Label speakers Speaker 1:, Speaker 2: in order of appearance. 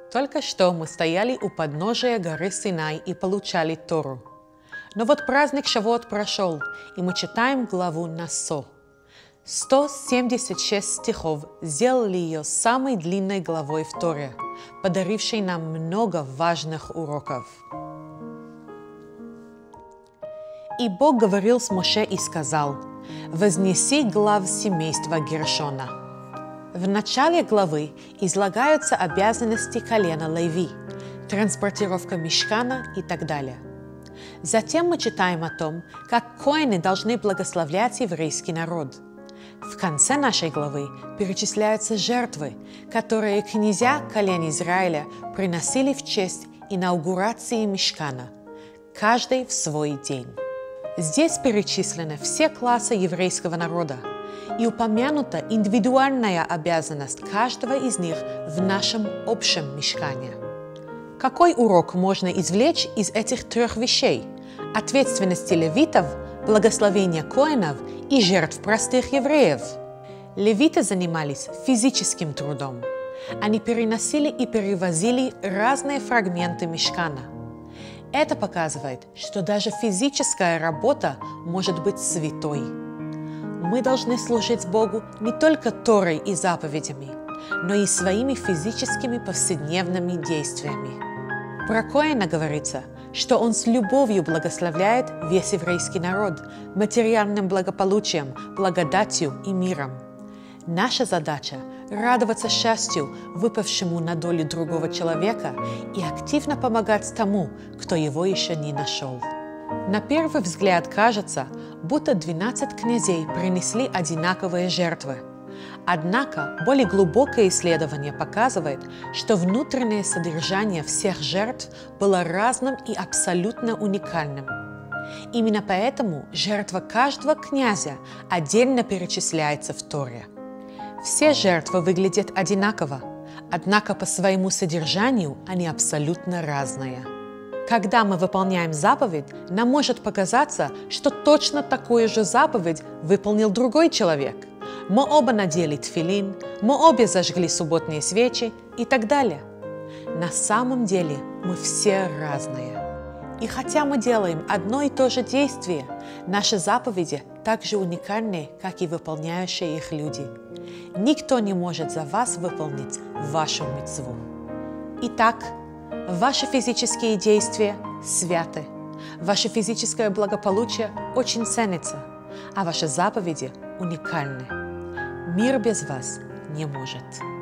Speaker 1: Только что мы стояли у подножия горы Синай и получали Тору. Но вот праздник Шавуот прошел, и мы читаем главу Насо. 176 стихов сделали ее самой длинной главой в Торе, подарившей нам много важных уроков. И Бог говорил с Моше и сказал: «Вознеси глав семейства Гершона». В начале главы излагаются обязанности колена Леви, транспортировка мишкана и так далее. Затем мы читаем о том, как коэны должны благословлять еврейский народ. В конце нашей главы перечисляются жертвы, которые князья колен Израиля приносили в честь инаугурации мишкана, каждый в свой день. Здесь перечислены все классы еврейского народа и упомянута индивидуальная обязанность каждого из них в нашем общем мишкане. Какой урок можно извлечь из этих трех вещей? Ответственности левитов, благословения коэнов и жертв простых евреев. Левиты занимались физическим трудом. Они переносили и перевозили разные фрагменты мишкана. Это показывает, что даже физическая работа может быть святой. Мы должны служить Богу не только Торой и заповедями, но и своими физическими повседневными действиями. Про коэна говорится, что он с любовью благословляет весь еврейский народ материальным благополучием, благодатью и миром. Наша задача – радоваться счастью, выпавшему на долю другого человека, и активно помогать тому, кто его еще не нашел. На первый взгляд кажется, будто 12 князей принесли одинаковые жертвы. Однако более глубокое исследование показывает, что внутреннее содержание всех жертв было разным и абсолютно уникальным. Именно поэтому жертва каждого князя отдельно перечисляется в Торе. Все жертвы выглядят одинаково, однако по своему содержанию они абсолютно разные. Когда мы выполняем заповедь, нам может показаться, что точно такую же заповедь выполнил другой человек. Мы оба надели тфилин, мы обе зажгли субботние свечи и так далее. На самом деле мы все разные. И хотя мы делаем одно и то же действие, наши заповеди так же уникальны, как и выполняющие их люди. Никто не может за вас выполнить вашу мицву. Итак, ваши физические действия святы, ваше физическое благополучие очень ценится, а ваши заповеди уникальны. Мир без вас не может.